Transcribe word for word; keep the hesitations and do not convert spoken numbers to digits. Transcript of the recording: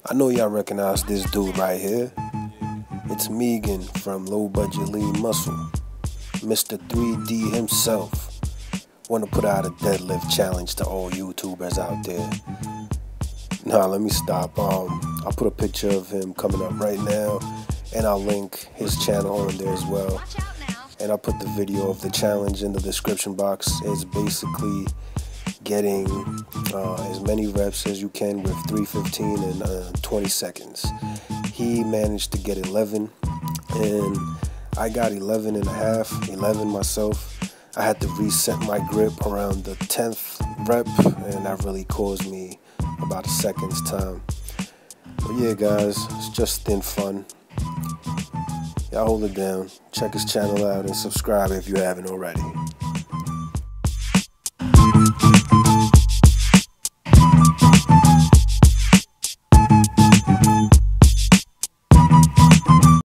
I know y'all recognize this dude right here. It's Megan from Low Budget Lean Muscle, Mister three D himself. Want to put out a deadlift challenge to all YouTubers out there. Nah, let me stop. Um, I'll put a picture of him coming up right now, and I'll link his channel on there as well. And I'll put the video of the challenge in the description box. It's basically getting uh, as many reps as you can with three fifteen in uh, twenty seconds. He managed to get eleven, and I got eleven and a half, eleven myself. I had to reset my grip around the tenth rep, and that really caused me about a second's time. But yeah, guys, it's just thin fun. Y'all hold it down. Check his channel out and subscribe if you haven't already.